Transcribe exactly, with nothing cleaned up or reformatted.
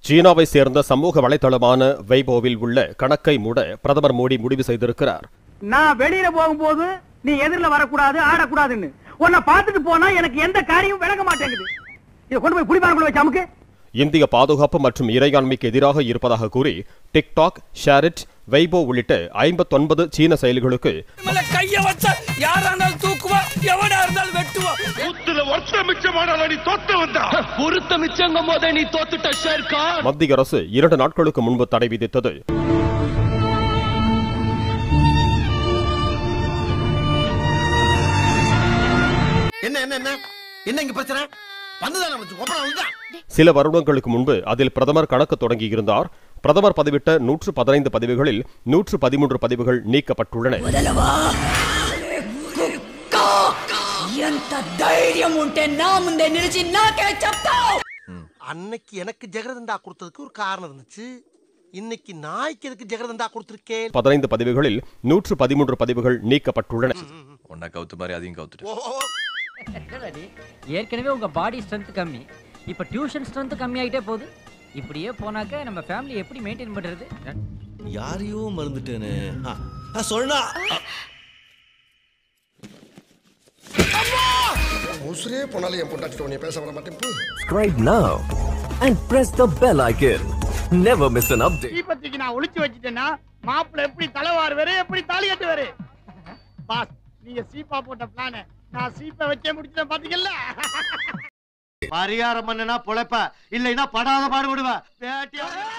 சீனாவை சேர்ந்த சமூக வலைதளமான வைபோவில் உள்ள கணக்கை மூட பிரதமர் மோடி முடிவு செய்திருக்கிறார். நான் வெளியில போகும்போது நீ எதிரில வரக்கூடாது, ஆடக்கூடாதுன்னு உன்னை பார்த்துட்டு போனா எனக்கு எந்த காரியமும் விளங்க மாட்டேங்குது. இதை கொண்டு போய் குடிபானக்குள்ள வச்சு அமுக்கு. இந்திய பாதுகாப்பு மற்றும் இறையாண்மைக்கு எதிராக இருப்பதாக கூறி டிக்டாக், ஷேரிட், வைபோ உள்ளிட்ட ஐம்பத்தொன்பது சீன செயலிகளுக்கு மத்திய அரசு இரண்டு நாட்களுக்கு முன்பு தடை விதித்தது. சில வருடங்களுக்கு முன்பு அதில் பிரதமர் கணக்கு தொடங்கியிருந்தார். பிரதமர் பதிவிட்ட நூற்று பதினைந்து பதிவுகளில் நூற்று பதிமூன்று பதிவுகள் நீக்கப்பட்டுள்ளன. அன்னைக்கு எனக்கு ஜெகரதண்டா கொடுத்ததுக்கு ஒரு காரணம் இருந்துச்சு. இன்னைக்கு நாய்க்கு எதுக்கு ஜெகரதண்டா கொடுத்திருக்கேன். பதினைந்து பதிவுகளில் நூற்று பதிமூன்று பதிவுகள் நீக்கப்பட்டுள்ளன. ஒன்னா கவுத்து மாதிரி அதையும் கவுத்துட்டு. ஏற்கனவே உங்க பாடி ஸ்ட்ரென்த் கம்மி, இப்ப டியூஷன் ஸ்ட்ரென்த் கம்மி ஆயிட்டே போகுது. இப்படியே போனாக்க நம்ம ஃபேமிலி எப்படி மெயின்டைன் பண்றது? யாரையோ மறந்துட்டேனே. சொல்லுடா. உசுரே போனாலும் என் பொண்டாட்டி உன்னை பேச வர மாட்டேன். Subscribe now and press the bell icon. Never miss an update. தீபத்துக்கு நான் ஒளிச்சு வச்சிட்டேன்னா மாப்பிள்ளை எப்படி தலைவார் வேற எப்படி தாலி கட்டு வேற. பாஸ் நீங்க சீப்பா போட்ட பிளான நான் சீப்பை வச்சே முடிச்சிட்டேன் பாத்தீங்கல்ல. பரிகாரம் பண்ணனா பொழைப்ப இல்லைன்னா படாத பாடுபடுவ.